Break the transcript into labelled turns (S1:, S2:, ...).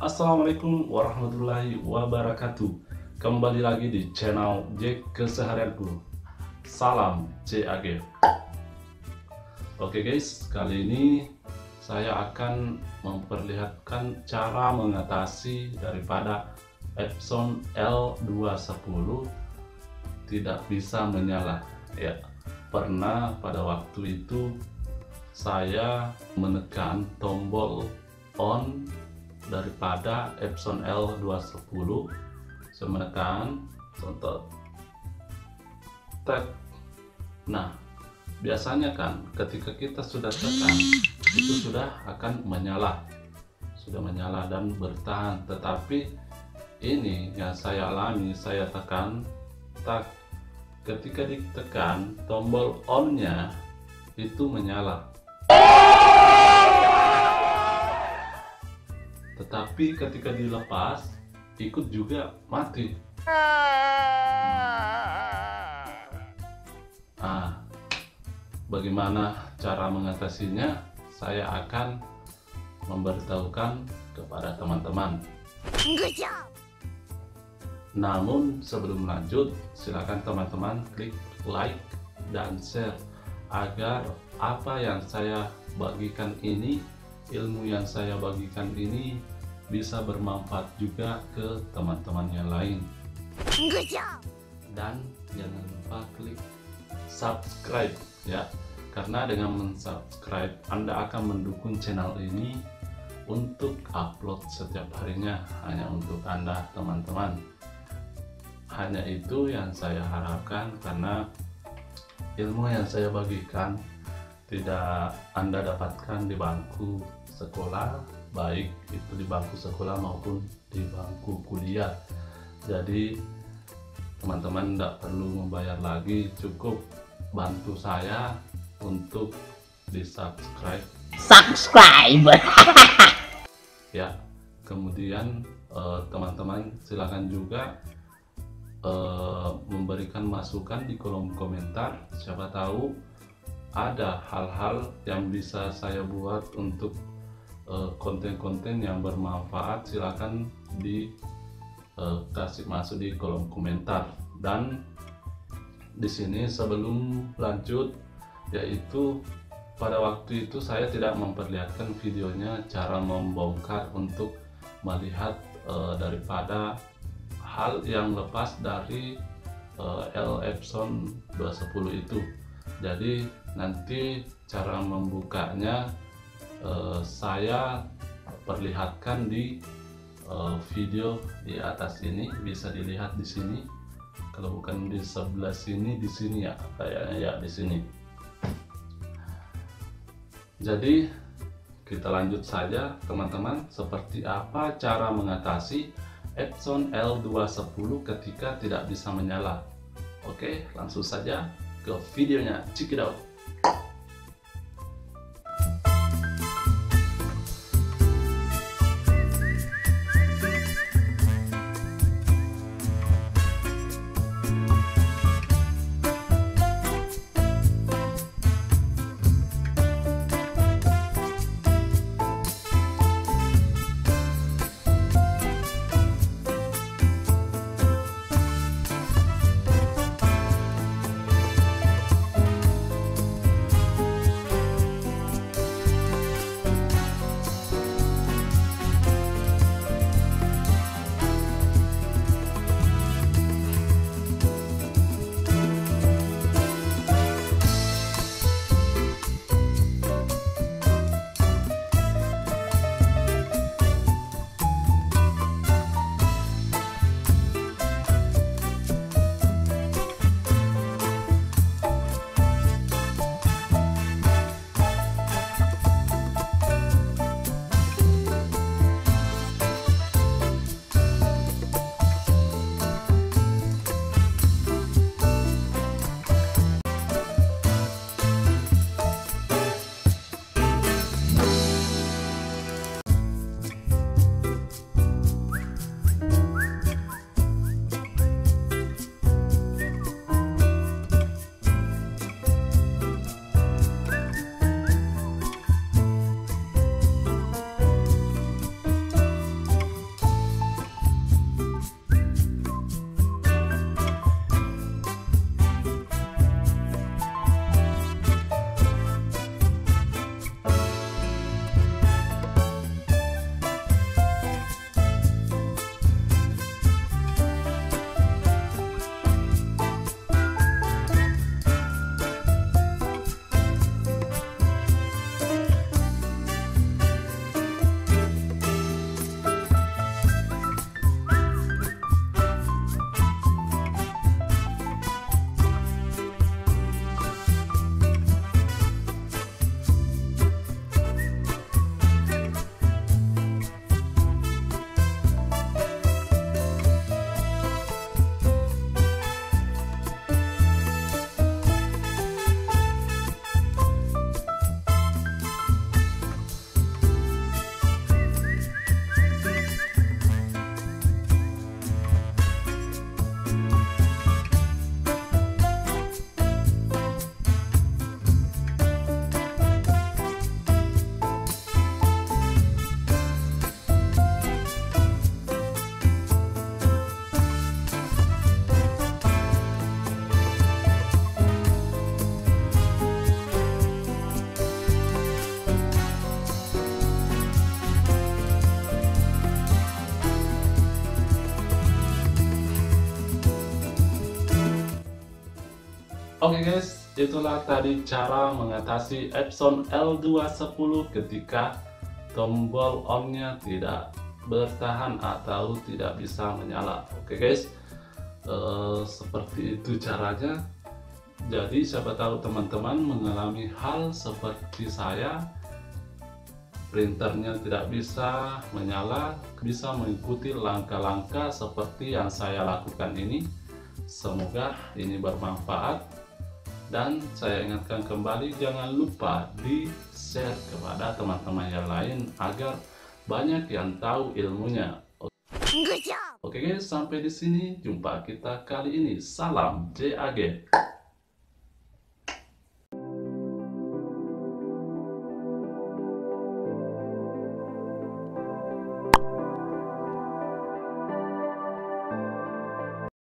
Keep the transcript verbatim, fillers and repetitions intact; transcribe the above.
S1: Assalamualaikum warahmatullahi wabarakatuh. Kembali lagi di channel Jack Keseharianku. Salam C A G. Oke guys, kali ini saya akan memperlihatkan cara mengatasi daripada Epson L dua sepuluh tidak bisa menyala. Ya, pernah pada waktu itu saya menekan tombol on daripada Epson L dua sepuluh. Saya menekan contoh tek. Nah, biasanya kan ketika kita sudah tekan itu sudah akan menyala, sudah menyala dan bertahan. Tetapi ini yang saya alami, saya tekan tak, ketika ditekan tombol on-nya itu menyala, tetapi ketika dilepas ikut juga mati. Nah, bagaimana cara mengatasinya? Saya akan memberitahukan kepada teman-teman. Namun sebelum lanjut, silakan teman-teman klik like dan share agar apa yang saya bagikan ini, ilmu yang saya bagikan ini bisa bermanfaat juga ke teman-teman yang lain. Dan jangan lupa klik subscribe ya, karena dengan mensubscribe Anda akan mendukung channel ini untuk upload setiap harinya, hanya untuk Anda teman-teman. Hanya itu yang saya harapkan, karena ilmu yang saya bagikan tidak Anda dapatkan di bangku sekolah, baik itu di bangku sekolah maupun di bangku kuliah. Jadi teman-teman tidak perlu membayar lagi, cukup bantu saya untuk di subscribe
S2: subscribe
S1: ya. Kemudian teman-teman eh, silakan juga eh, memberikan masukan di kolom komentar. Siapa tahu ada hal-hal yang bisa saya buat untuk konten-konten yang bermanfaat. Silakan dikasih masuk di kolom komentar. Dan di sini sebelum lanjut, yaitu pada waktu itu saya tidak memperlihatkan videonya cara membongkar untuk melihat uh, daripada hal yang lepas dari uh, L Epson dua sepuluh itu. Jadi nanti cara membukanya Uh, saya perlihatkan di uh, video di atas ini, bisa dilihat di sini. Kalau bukan di sebelah sini, di sini ya, kayaknya ya di sini. Jadi kita lanjut saja teman-teman, seperti apa cara mengatasi Epson L dua sepuluh ketika tidak bisa menyala. Oke, langsung saja ke videonya. Check it out. Oke guys, itulah tadi cara mengatasi Epson L dua sepuluh ketika tombol on-nya tidak bertahan atau tidak bisa menyala. Oke guys, eh, seperti itu caranya. Jadi siapa tahu teman-teman mengalami hal seperti saya, printernya tidak bisa menyala, bisa mengikuti langkah-langkah seperti yang saya lakukan ini. Semoga ini bermanfaat. Dan saya ingatkan kembali, jangan lupa di share kepada teman-teman yang lain agar banyak yang tahu ilmunya. Oke guys, sampai di sini jumpa kita kali ini. Salam J A G.